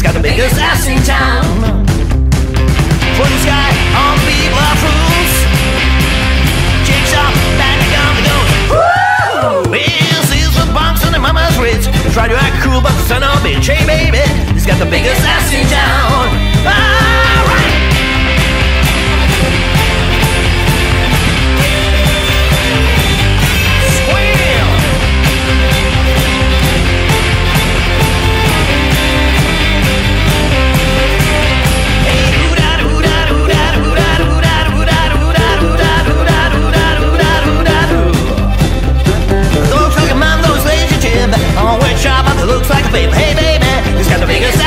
He's got the biggest ass in town. For this guy, all the people are fools. Chicks up, banding on the goes. Woo! This is the bunks and the mama's rich. Try to act cool, but the son of a bitch. Hey baby, he's got the biggest ass in town. Alright! Looks like a babe. Hey baby, he's got the biggest